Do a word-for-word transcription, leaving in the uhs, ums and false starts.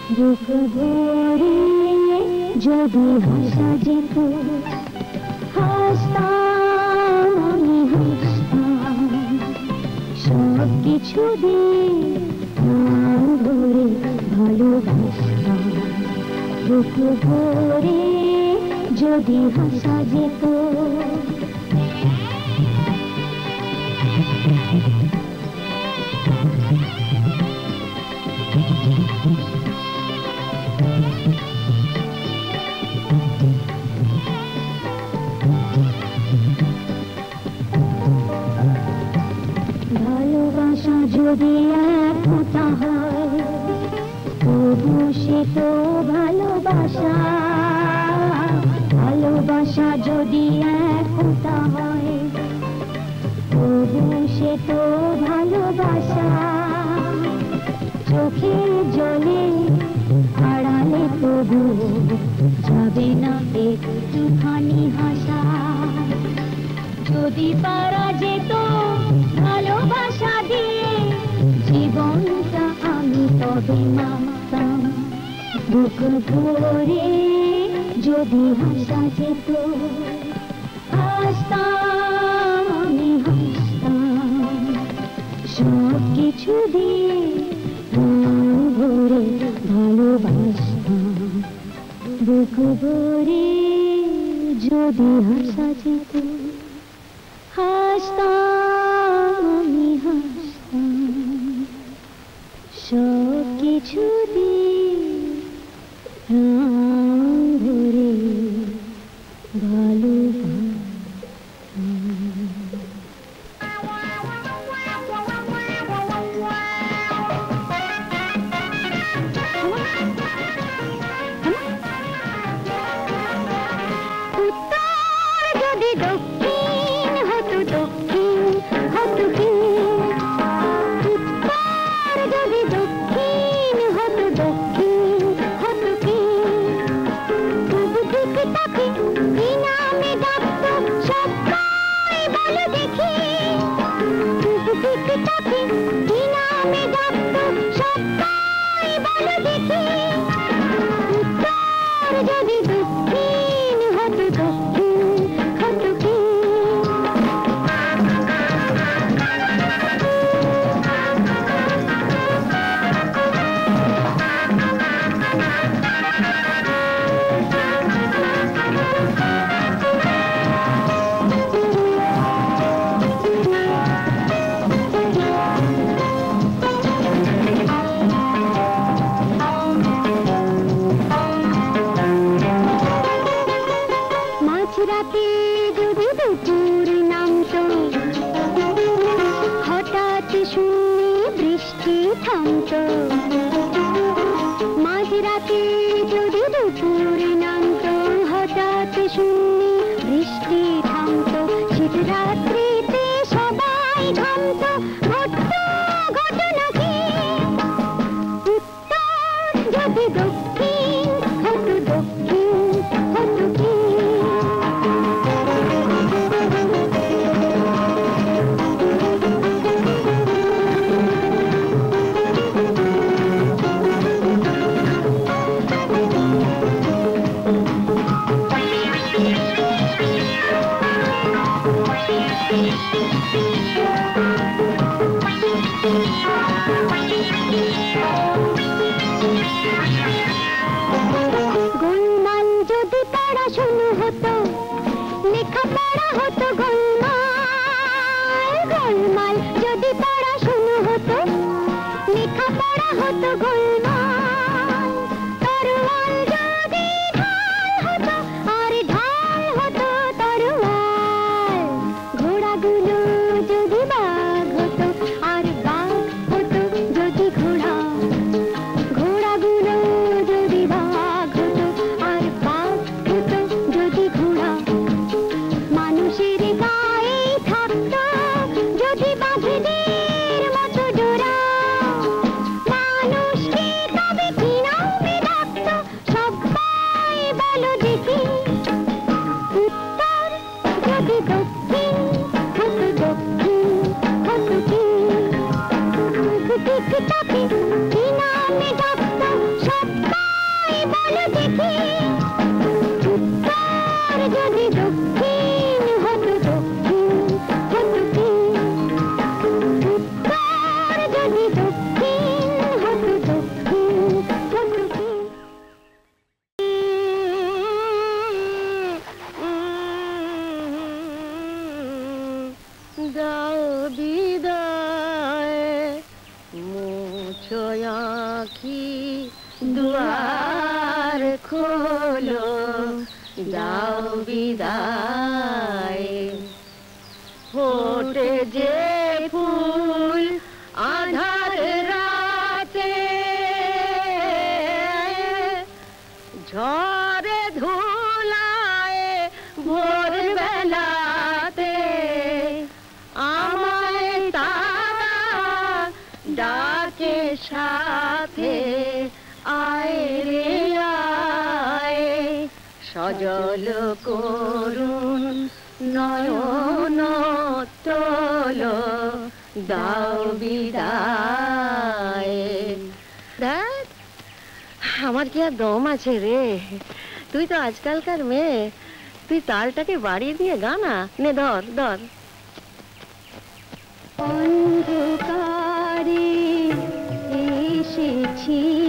বুক ভরে যদি হাসা যেত, হাসতাম আমি হাসতাম, সব কিছু দিয়ে প্রাণ ভরে ভালোবাসতাম। বুক ভরে যদি হাসা যেত। ভালোবাসা যদি এক ফোঁটা হয়, তবু সে তো ভালোবাসা। ভালোবাসা যদি এক ফোঁটা হয়, তবু সে তো ভালোবাসা। চোখের জলে আড়ালে তবু যাবে না একটুখানি হাসা। যদি পারা যেত ভালোবাসা দিয়ে জীবনটা আমি তবে মানতাম। বুক ভরে যদি হাসা যেত, হাসতাম আমি হাসতাম, সব কিছু দিয়ে প্রাণ ভরে ভালোবাসতাম। বুক ভরে যদি হাসা যেত, হাসতাম আমি হাসতাম, সব কিছু দিয়ে প্রাণ ভরে ভালোবাসতাম। যদি বাঘেদের মতো ডোরা মানুষকে আঁখি দুয়ার খোলো, যাও বিদায়। ফোটে যে ফুল আধার রাতে, ঝড়ে ধুলায় ভোর বেলাতে, আমায় তারা ডাকে সাথে, আয় রে আয়। সজল করুণ নয়ন তোলো, দাও বিদায়। দেখ আমার কি আর দম আছে রে, তুই তো আজকালকার মেয়ে, তুই তালটাকে বাড়িয়ে দিয়ে গানা নে, ধর ধর। অন্ধকারে এসেছি